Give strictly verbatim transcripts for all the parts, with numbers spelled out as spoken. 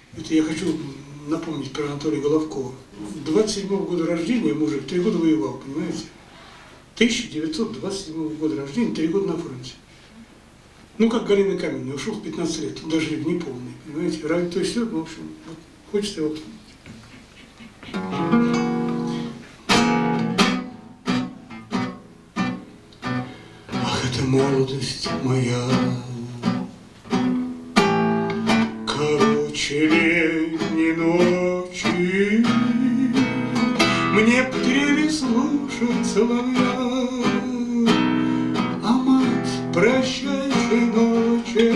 Это я хочу напомнить про Анатолия Головкова. двадцать седьмого года рождения мужик, три года воевал, понимаете? тысяча девятьсот двадцать седьмого года рождения, три года на фронте. Ну, как Галина Каменная, ушел в пятнадцать лет, даже не полный, понимаете? Ради то есть все, в общем, вот, хочется его помнить. Ах, это молодость моя, короче летней ночи, мне б трели слушать соловья, а мать, прощай, сыночек,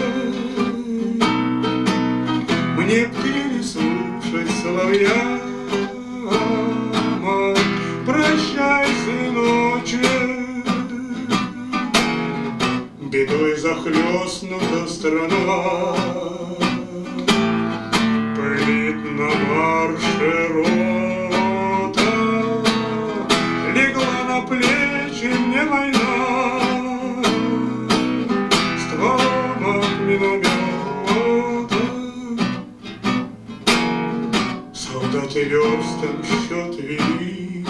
мне б трели слушать соловья, а мать, прощай, сыночек, бедой захлестнута страна, пылит на марше рота, легла на плечи мне война, стволом от миномета. Солдаты верстом счет вели,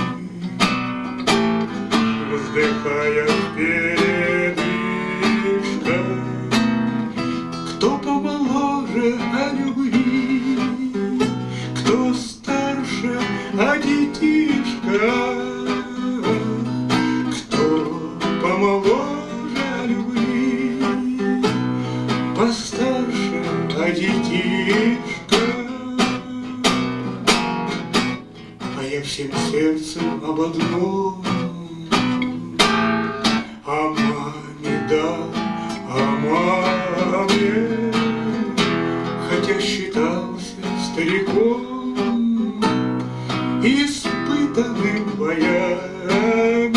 вздыхая передышка. Кто помоложе о любви, кто старше о детишка, кто помоложе о любви, постарше о детишка. А я всем сердцем об одном, о маме, да, о маме, хотя считался стариком, испытанным боями.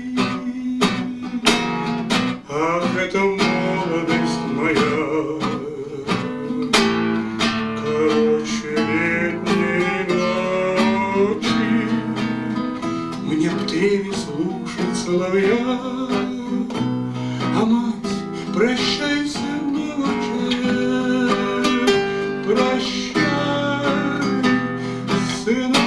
Ах, это молодость моя, короче летней ночи, мне б трели слушать соловья, а мать, прощай, сыночек, прощай, сыночек.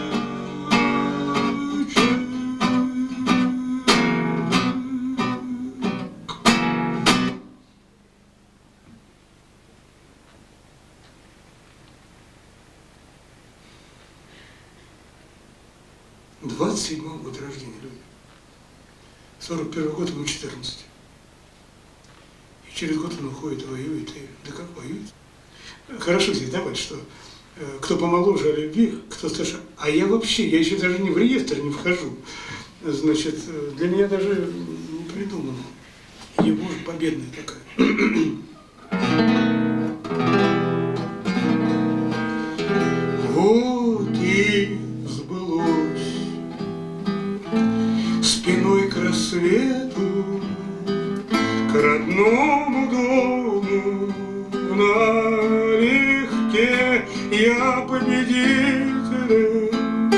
двадцать седьмого года рождения, люди. сорок первый год, ему четырнадцать. И через год он уходит, воюет. И, да как воюет? Хорошо здесь давать, что э, кто помоложе о любви, кто старше. А я вообще, я еще даже не в реестр не вхожу. Значит, для меня даже не придумано. Его же победная такая. Вот и сбылось спиной к рассвету, к родному дому налегке я победителем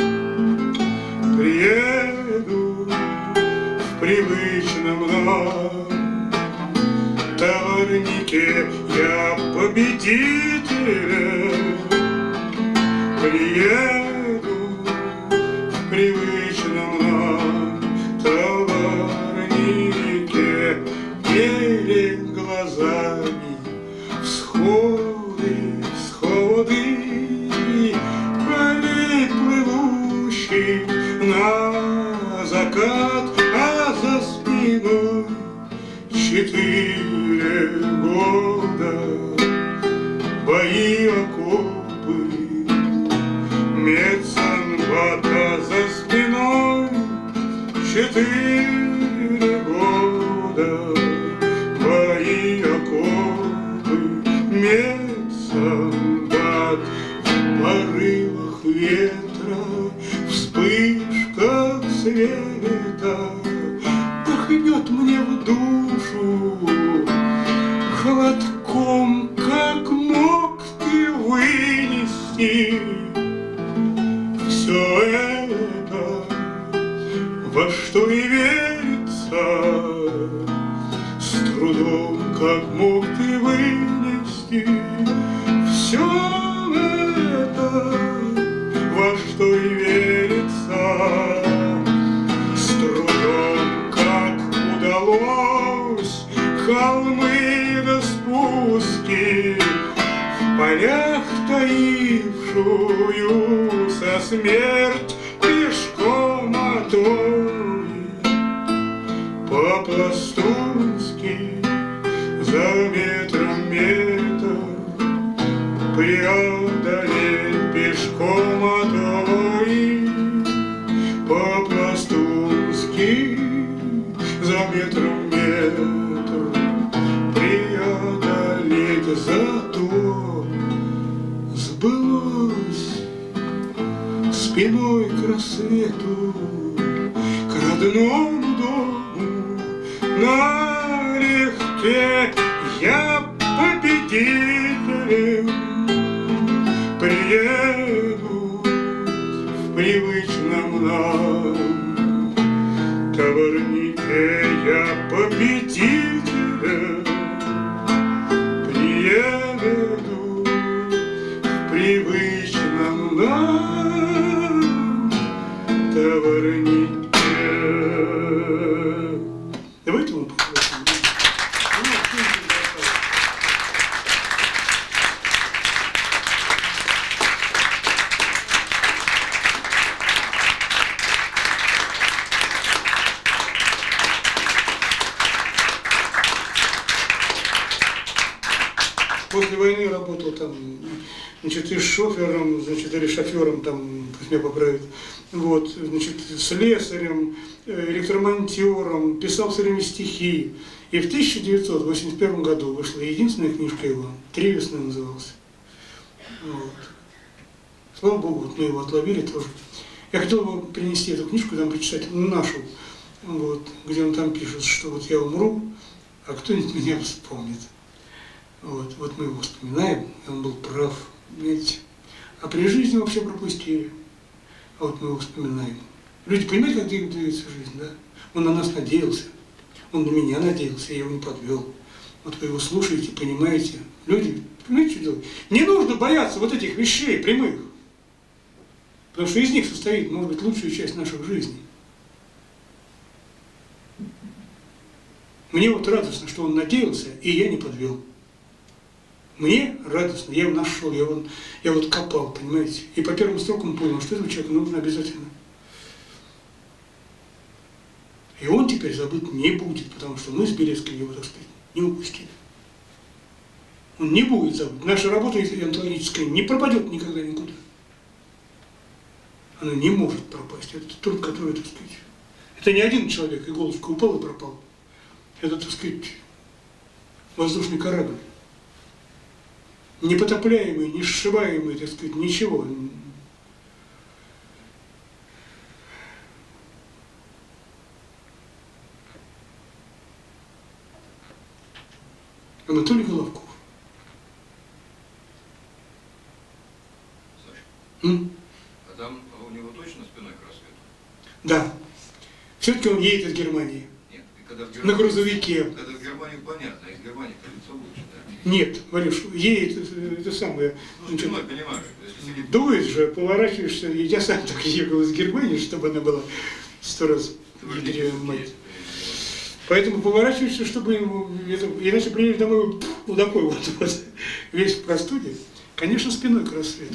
приеду в привычном нам товарнике, я победителем приеду в привычном нам товарнике, перед глазами всходы, всходы, полей плывущий на закат, а за спиной четыре года бои, окопы, медсанбата за спиной четыре года бои, окопы, медсанбат в порывах ветра, вспышках света пахнет мне в душу холодком, как мог ты вынести все это, во что и верится с трудом, как мог ты вынести все это. во что и верится, с трудом, как удалось, холмы до спуски, в полях таившуюся смерть пешком отой, по-пластунски за метром метр преодолеть пешком отой, по-пластунски за метром метр преодолеть, зато сбылось спиной к рассвету, к родному дому налегке я победителем приеду в привычном нам товарнике, я победителем приеду в привычном нам товарнике. Давайте мы попросим. После войны работал там, значит, и шофером, значит, или шофером, там, пусть меня поправят, вот, значит, слесарем, электромонтером, писал все время стихи. И в тысяча девятьсот восемьдесят первом году вышла единственная книжка его, «Три весны» называлась. Вот. Слава Богу, вот мы его отловили тоже. Я хотел бы принести эту книжку, там прочитать, ну, нашу, вот, где он там пишет, что вот я умру, а кто-нибудь меня вспомнит. Вот, вот мы его вспоминаем, и он был прав, видите. А при жизни вообще пропустили. А вот мы его вспоминаем. Люди, понимаете, как двигается жизнь, да? Он на нас надеялся, он на меня надеялся, я его не подвел. Вот вы его слушаете, понимаете. Люди, понимаете, что делать? Не нужно бояться вот этих вещей прямых. Потому что из них состоит, может быть, лучшая часть наших жизней. Мне вот радостно, что он надеялся, и я не подвел. Мне радостно, я его нашел, я, его, я вот копал, понимаете. И по первым строкам понял, что этого человека нужно обязательно. И он теперь забыт не будет, потому что мы с Белецким его, так сказать, не упустили. Он не будет забыт. Наша работа онтологическая не пропадет никогда никуда. Она не может пропасть. Это труд, который, так сказать, это не один человек, иголочка упал и пропал. Это, так сказать, воздушный корабль. Непотопляемый, не сшибаемый, так сказать, ничего. Анатолий Головков. Саша, М? а там у него точно спиной к рассвету? Да. Все-таки он едет из Германии. Нет, и когда в Германии, на грузовике. Когда в Германии понятно, а из Германии-то лицо лучше, да? Нет, Валюш, едет, это самое. Ну, спиной, понимаешь, если сидит... Дует же, поворачиваешься, и я сам так ехал из Германии, чтобы она была сто раз ядрёная мать. Поэтому поворачиваешься, чтобы ему, это, иначе приедешь домой вот такой вот, вот, весь в простуде, конечно, спиной к рассвету.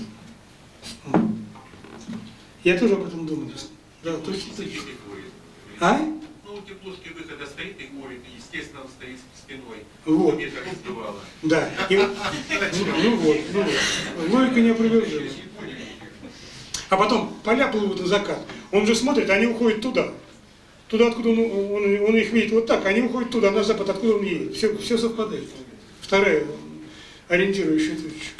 Я тоже об этом думаю. Да, точно, точно. А? Ну, у теплушки выхода стоит и курит, и, естественно, он стоит спиной. Вот. Мне так сдувало. Да. И, ну, ну вот, ну вот. Логика неопровержима. А потом поля плывут на закат. Он же смотрит, они уходят туда. Туда, откуда он, он, он их видит вот так, они уходят туда, на запад, откуда он едет. Все, все совпадает. Вторая ориентирующая точка.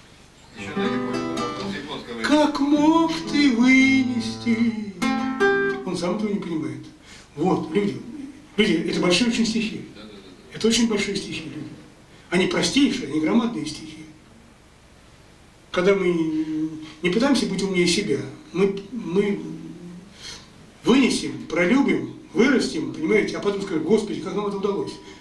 Как мог ты вынести? Он сам этого не понимает. Вот, люди, люди, это большие очень стихи. Это очень большие стихи, люди. Они простейшие, они громадные стихи. Когда мы не пытаемся быть умнее себя, мы, мы вынесем, пролюбим, вырастим, понимаете, а потом скажем: Господи, как нам это удалось?